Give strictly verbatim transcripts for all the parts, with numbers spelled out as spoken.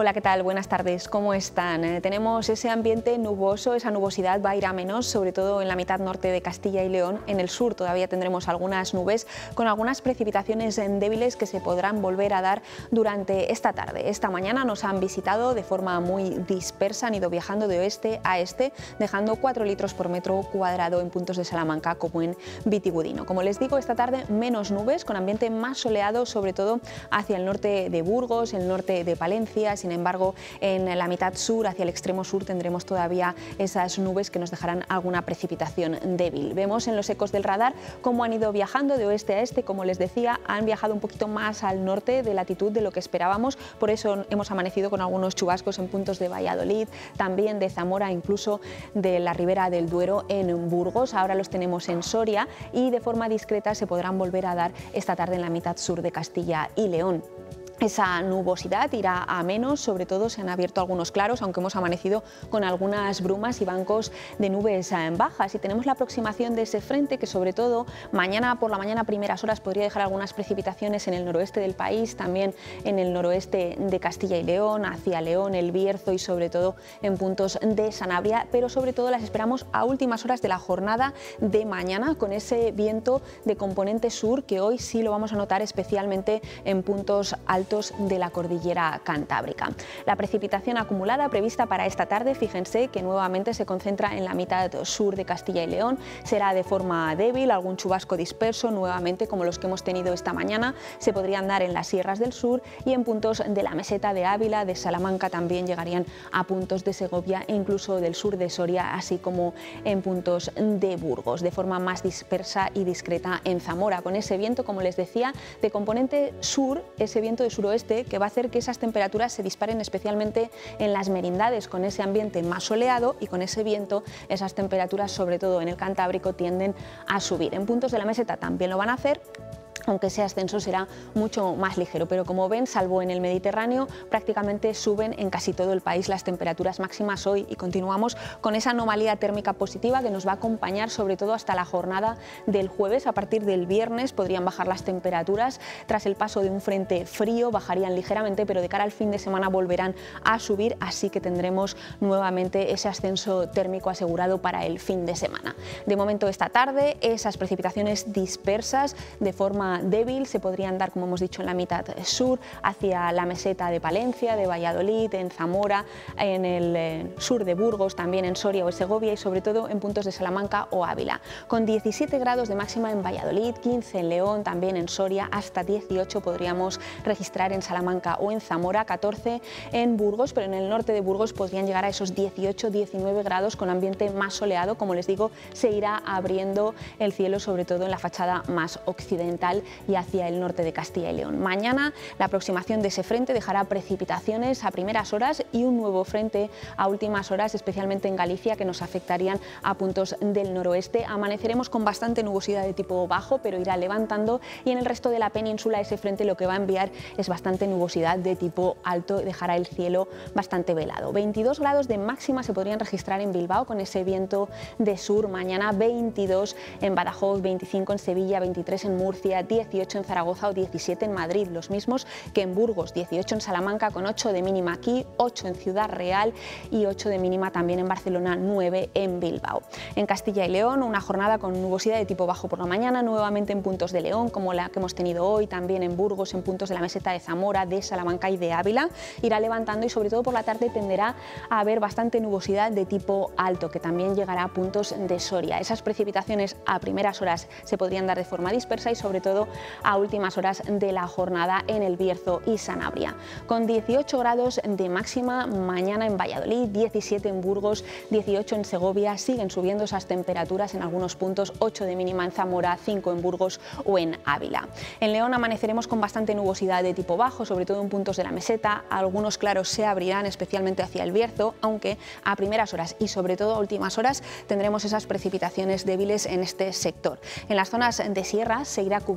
Hola, ¿qué tal? Buenas tardes, ¿cómo están? Eh, tenemos ese ambiente nuboso, esa nubosidad va a ir a menos, sobre todo en la mitad norte de Castilla y León. En el sur todavía tendremos algunas nubes con algunas precipitaciones débiles que se podrán volver a dar durante esta tarde. Esta mañana nos han visitado de forma muy dispersa, han ido viajando de oeste a este, dejando cuatro litros por metro cuadrado en puntos de Salamanca como en Vitigudino. Como les digo, esta tarde menos nubes, con ambiente más soleado, sobre todo hacia el norte de Burgos, el norte de Palencia. Sin embargo, en la mitad sur, hacia el extremo sur, tendremos todavía esas nubes que nos dejarán alguna precipitación débil. Vemos en los ecos del radar cómo han ido viajando de oeste a este. Como les decía, han viajado un poquito más al norte de latitud de lo que esperábamos, por eso hemos amanecido con algunos chubascos en puntos de Valladolid, también de Zamora, incluso de la Ribera del Duero en Burgos. Ahora los tenemos en Soria y de forma discreta se podrán volver a dar esta tarde en la mitad sur de Castilla y León. Esa nubosidad irá a menos, sobre todo se han abierto algunos claros, aunque hemos amanecido con algunas brumas y bancos de nubes bajas. Y tenemos la aproximación de ese frente que, sobre todo mañana por la mañana, primeras horas, podría dejar algunas precipitaciones en el noroeste del país, también en el noroeste de Castilla y León, hacia León, El Bierzo y sobre todo en puntos de Sanabria, pero sobre todo las esperamos a últimas horas de la jornada de mañana, con ese viento de componente sur que hoy sí lo vamos a notar especialmente en puntos altos de la cordillera cantábrica. La precipitación acumulada prevista para esta tarde, fíjense que nuevamente se concentra en la mitad sur de Castilla y León, será de forma débil, algún chubasco disperso nuevamente como los que hemos tenido esta mañana, se podrían dar en las sierras del sur y en puntos de la meseta de Ávila, de Salamanca, también llegarían a puntos de Segovia e incluso del sur de Soria, así como en puntos de Burgos, de forma más dispersa y discreta en Zamora, con ese viento, como les decía, de componente sur, ese viento de suroeste que va a hacer que esas temperaturas se disparen especialmente en las merindades, con ese ambiente más soleado y con ese viento esas temperaturas, sobre todo en el Cantábrico, tienden a subir. En puntos de la meseta también lo van a hacer, aunque ese ascenso será mucho más ligero, pero como ven, salvo en el Mediterráneo, prácticamente suben en casi todo el país las temperaturas máximas hoy y continuamos con esa anomalía térmica positiva que nos va a acompañar sobre todo hasta la jornada del jueves. A partir del viernes podrían bajar las temperaturas, tras el paso de un frente frío bajarían ligeramente, pero de cara al fin de semana volverán a subir, así que tendremos nuevamente ese ascenso térmico asegurado para el fin de semana. De momento esta tarde esas precipitaciones dispersas de forma débil se podrían dar, como hemos dicho, en la mitad sur, hacia la meseta de Palencia, de Valladolid, en Zamora, en el eh, sur de Burgos, también en Soria o Segovia y sobre todo en puntos de Salamanca o Ávila, con diecisiete grados de máxima en Valladolid, quince en León, también en Soria, hasta dieciocho podríamos registrar en Salamanca o en Zamora, catorce en Burgos, pero en el norte de Burgos podrían llegar a esos dieciocho diecinueve grados con ambiente más soleado. Como les digo, se irá abriendo el cielo, sobre todo en la fachada más occidental y hacia el norte de Castilla y León. Mañana la aproximación de ese frente dejará precipitaciones a primeras horas y un nuevo frente a últimas horas, especialmente en Galicia, que nos afectarían a puntos del noroeste. Amaneceremos con bastante nubosidad de tipo bajo, pero irá levantando, y en el resto de la península ese frente lo que va a enviar es bastante nubosidad de tipo alto, dejará el cielo bastante velado. veintidós grados de máxima se podrían registrar en Bilbao con ese viento de sur mañana, veintidós en Badajoz, veinticinco en Sevilla, veintitrés en Murcia, dieciocho en Zaragoza o diecisiete en Madrid, los mismos que en Burgos, dieciocho en Salamanca con ocho de mínima aquí, ocho en Ciudad Real y ocho de mínima también en Barcelona, nueve en Bilbao. En Castilla y León una jornada con nubosidad de tipo bajo por la mañana, nuevamente en puntos de León como la que hemos tenido hoy, también en Burgos, en puntos de la meseta de Zamora, de Salamanca y de Ávila, irá levantando y sobre todo por la tarde tenderá a haber bastante nubosidad de tipo alto que también llegará a puntos de Soria. Esas precipitaciones a primeras horas se podrían dar de forma dispersa y sobre todo a últimas horas de la jornada en El Bierzo y Sanabria. Con dieciocho grados de máxima mañana en Valladolid, diecisiete en Burgos, dieciocho en Segovia, siguen subiendo esas temperaturas en algunos puntos, ocho de mínima en Zamora, cinco en Burgos o en Ávila. En León amaneceremos con bastante nubosidad de tipo bajo, sobre todo en puntos de la meseta, algunos claros se abrirán especialmente hacia El Bierzo, aunque a primeras horas y sobre todo a últimas horas tendremos esas precipitaciones débiles en este sector. En las zonas de sierra se irá cubriendo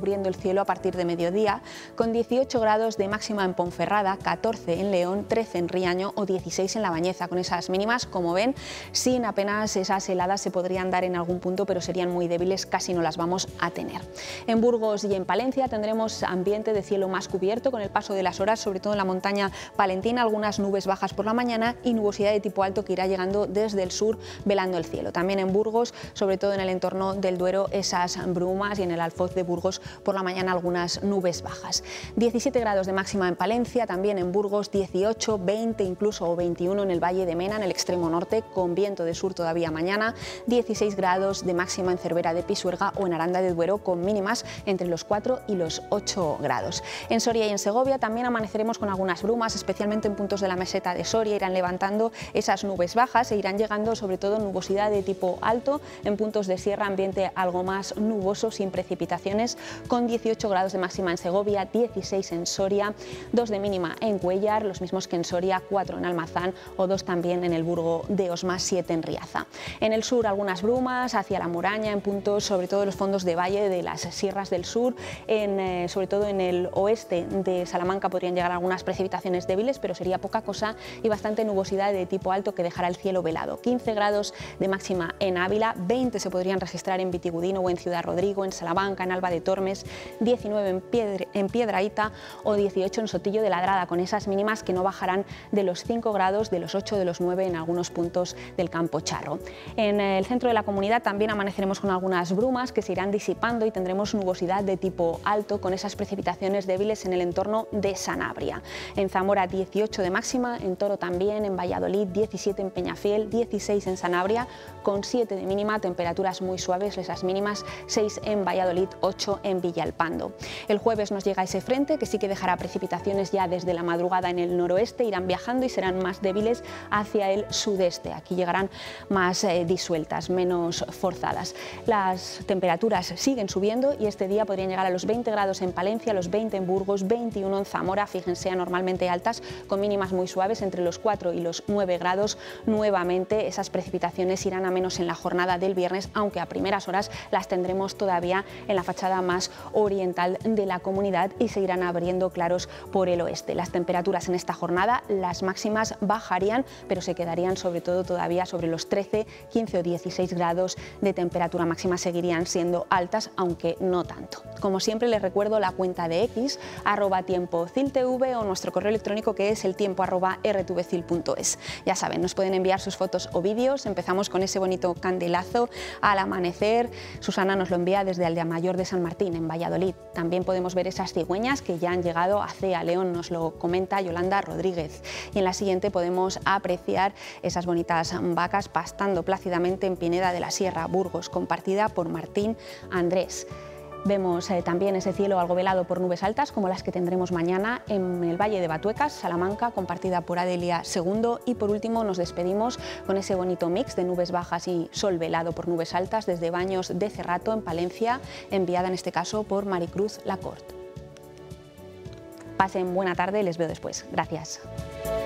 cubriendo el cielo a partir de mediodía, con dieciocho grados de máxima en Ponferrada, catorce en León, trece en Riaño o dieciséis en La Bañeza. Con esas mínimas, como ven, sin apenas esas heladas se podrían dar en algún punto, pero serían muy débiles, casi no las vamos a tener. En Burgos y en Palencia tendremos ambiente de cielo más cubierto con el paso de las horas, sobre todo en la montaña palentina, algunas nubes bajas por la mañana y nubosidad de tipo alto que irá llegando desde el sur velando el cielo. También en Burgos, sobre todo en el entorno del Duero, esas brumas, y en el Alfoz de Burgos por la mañana algunas nubes bajas. diecisiete grados de máxima en Palencia, también en Burgos dieciocho, veinte incluso o veintiuno en el Valle de Mena, en el extremo norte, con viento de sur todavía mañana, dieciséis grados de máxima en Cervera de Pisuerga o en Aranda de Duero, con mínimas entre los cuatro y los ocho grados. En Soria y en Segovia también amaneceremos con algunas brumas, especialmente en puntos de la meseta de Soria, irán levantando esas nubes bajas e irán llegando sobre todo nubosidad de tipo alto en puntos de sierra, ambiente algo más nuboso sin precipitaciones, con dieciocho grados de máxima en Segovia, dieciséis en Soria, dos de mínima en Cuéllar, los mismos que en Soria, cuatro en Almazán o dos también en el Burgo de Osma, siete en Riaza. En el sur algunas brumas hacia la Muraña, en puntos sobre todo de los fondos de valle de las sierras del sur, en, eh, sobre todo en el oeste de Salamanca podrían llegar algunas precipitaciones débiles, pero sería poca cosa, y bastante nubosidad de tipo alto que dejará el cielo velado. quince grados de máxima en Ávila, veinte se podrían registrar en Vitigudino o en Ciudad Rodrigo, en Salamanca, en Alba de Tormes, diecinueve en, Piedra, en Piedrahita o dieciocho en Sotillo de Ladrada, con esas mínimas que no bajarán de los cinco grados, de los ocho, de los nueve en algunos puntos del Campo Charro. En el centro de la comunidad también amaneceremos con algunas brumas que se irán disipando y tendremos nubosidad de tipo alto con esas precipitaciones débiles en el entorno de Sanabria. En Zamora dieciocho de máxima, en Toro también, en Valladolid diecisiete en Peñafiel, dieciséis en Sanabria, con siete de mínima, temperaturas muy suaves, esas mínimas, seis en Valladolid, ocho en Villalpando. El jueves nos llega ese frente que sí que dejará precipitaciones ya desde la madrugada en el noroeste, irán viajando y serán más débiles hacia el sudeste. Aquí llegarán más eh, disueltas, menos forzadas. Las temperaturas siguen subiendo y este día podrían llegar a los veinte grados en Palencia, los veinte en Burgos, veintiuno en Zamora, fíjense, anormalmente altas, con mínimas muy suaves entre los cuatro y los nueve grados. Nuevamente esas precipitaciones irán a menos en la jornada del viernes, aunque a primeras horas las tendremos todavía en la fachada más oriental de la comunidad y seguirán abriendo claros por el oeste. Las temperaturas en esta jornada, las máximas bajarían, pero se quedarían sobre todo todavía sobre los trece, quince o dieciséis grados de temperatura máxima, seguirían siendo altas, aunque no tanto. Como siempre les recuerdo la cuenta de X, arroba tiempo ciltv, o nuestro correo electrónico que es el tiempo arroba r t v cil punto es. Ya saben, nos pueden enviar sus fotos o vídeos. Empezamos con ese bonito candelazo al amanecer. Susana nos lo envía desde Aldea Mayor de San Martín, en Valladolid. También podemos ver esas cigüeñas que ya han llegado a Cea León, nos lo comenta Yolanda Rodríguez. Y en la siguiente podemos apreciar esas bonitas vacas pastando plácidamente en Pineda de la Sierra, Burgos, compartida por Martín Andrés. Vemos eh, también ese cielo algo velado por nubes altas, como las que tendremos mañana en el Valle de Batuecas, Salamanca, compartida por Adelia segundo. Y por último nos despedimos con ese bonito mix de nubes bajas y sol velado por nubes altas desde Baños de Cerrato, en Palencia, enviada en este caso por Maricruz Lacorte. Pasen buena tarde, les veo después. Gracias.